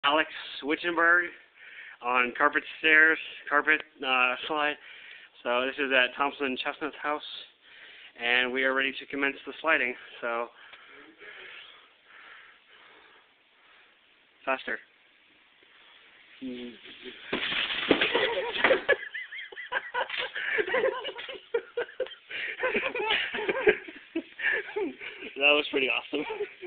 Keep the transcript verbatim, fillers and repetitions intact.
Alex Whittenberg on carpet stairs, carpet uh, slide. So this is at Thompson and Chestnut's house, and we are ready to commence the sliding. So faster. That was pretty awesome.